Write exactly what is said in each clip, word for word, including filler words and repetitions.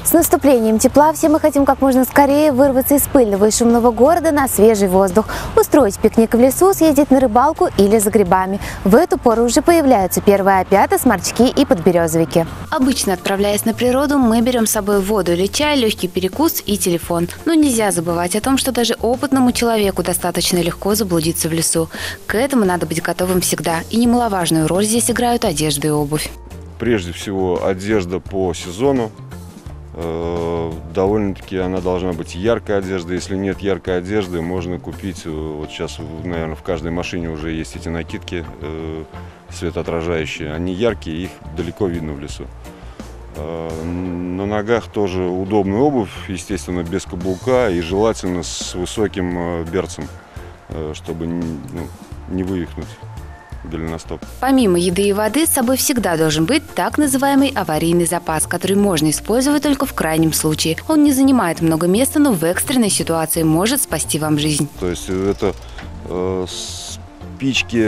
С наступлением тепла все мы хотим как можно скорее вырваться из пыльного и шумного города на свежий воздух, устроить пикник в лесу, съездить на рыбалку или за грибами. В эту пору уже появляются первые опята, сморчки и подберезовики. Обычно, отправляясь на природу, мы берем с собой воду или чай, легкий перекус и телефон. Но нельзя забывать о том, что даже опытному человеку достаточно легко заблудиться в лесу. К этому надо быть готовым всегда. И немаловажную роль здесь играют одежда и обувь. Прежде всего, одежда по сезону. Довольно-таки она должна быть яркая одежда. Если нет яркой одежды, можно купить, вот сейчас, наверное, в каждой машине уже есть эти накидки светоотражающие. Они яркие, их далеко видно в лесу. На ногах тоже удобная обувь, естественно, без каблука и желательно с высоким берцем, чтобы ну, не вывихнуть голеностоп. Помимо еды и воды, с собой всегда должен быть так называемый аварийный запас, который можно использовать только в крайнем случае. Он не занимает много места, но в экстренной ситуации может спасти вам жизнь. То есть это э, спички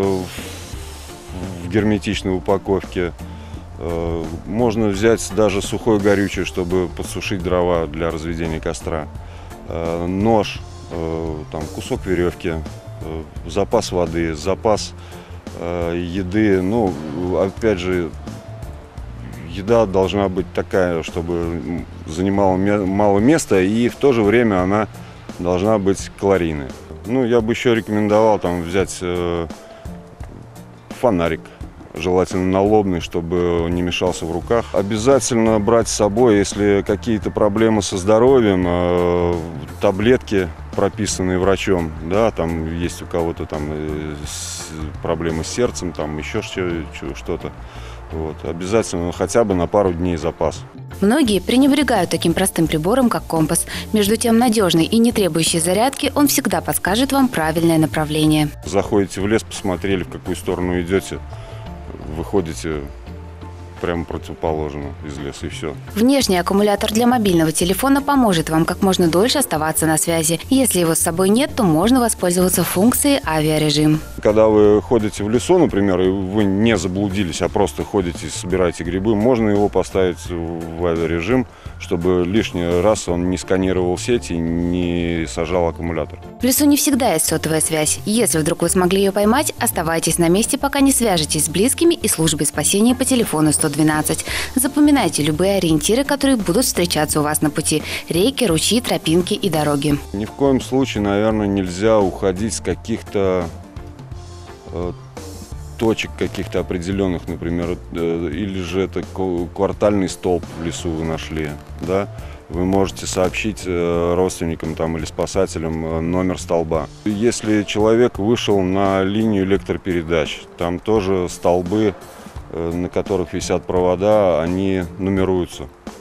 в герметичной упаковке. Э, можно взять даже сухое горючее, чтобы подсушить дрова для разведения костра. Э, нож, э, там, кусок веревки, э, запас воды, запас еды. Ну, опять же, еда должна быть такая, чтобы занимала мало места, и в то же время она должна быть калорийной. Ну, я бы еще рекомендовал там взять э, фонарик, желательно налобный, чтобы не мешался в руках. Обязательно брать с собой, если какие-то проблемы со здоровьем, э, таблетки, прописанные врачом, да, там есть у кого-то там проблемы с сердцем, там еще что-то. Вот. Обязательно хотя бы на пару дней запас. Многие пренебрегают таким простым прибором, как компас. Между тем, надежный и не требующий зарядки, он всегда подскажет вам правильное направление. Заходите в лес, посмотрели, в какую сторону идете, выходите прямо противоположно из леса, и все. Внешний аккумулятор для мобильного телефона поможет вам как можно дольше оставаться на связи. Если его с собой нет, то можно воспользоваться функцией авиарежим. Когда вы ходите в лесу, например, и вы не заблудились, а просто ходите и собираете грибы, можно его поставить в авиарежим, чтобы лишний раз он не сканировал сеть и не сажал аккумулятор. В лесу не всегда есть сотовая связь. Если вдруг вы смогли ее поймать, оставайтесь на месте, пока не свяжетесь с близкими и службой спасения по телефону сто двенадцать. Запоминайте любые ориентиры, которые будут встречаться у вас на пути. Реки, ручьи, тропинки и дороги. Ни в коем случае, наверное, нельзя уходить с каких-то э, точек каких-то определенных, например, э, или же это квартальный столб в лесу вы нашли, да? Вы можете сообщить э, родственникам там, или спасателям э, номер столба. Если человек вышел на линию электропередач, там тоже столбы, на которых висят провода, они нумеруются.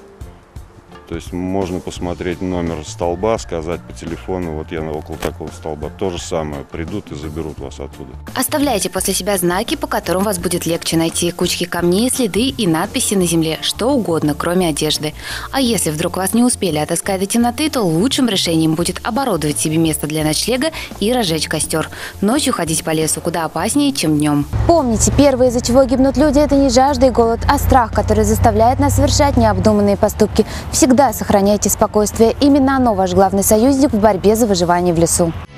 То есть можно посмотреть номер столба, сказать по телефону, вот я около такого столба. То же самое, придут и заберут вас оттуда. Оставляйте после себя знаки, по которым вас будет легче найти. Кучки камней, следы и надписи на земле, что угодно, кроме одежды. А если вдруг вас не успели отыскать до темноты, то лучшим решением будет оборудовать себе место для ночлега и разжечь костер. Ночью ходить по лесу куда опаснее, чем днем. Помните, первое, из-за чего гибнут люди, это не жажда и голод, а страх, который заставляет нас совершать необдуманные поступки. Всегда Всегда сохраняйте спокойствие. Именно оно ваш главный союзник в борьбе за выживание в лесу.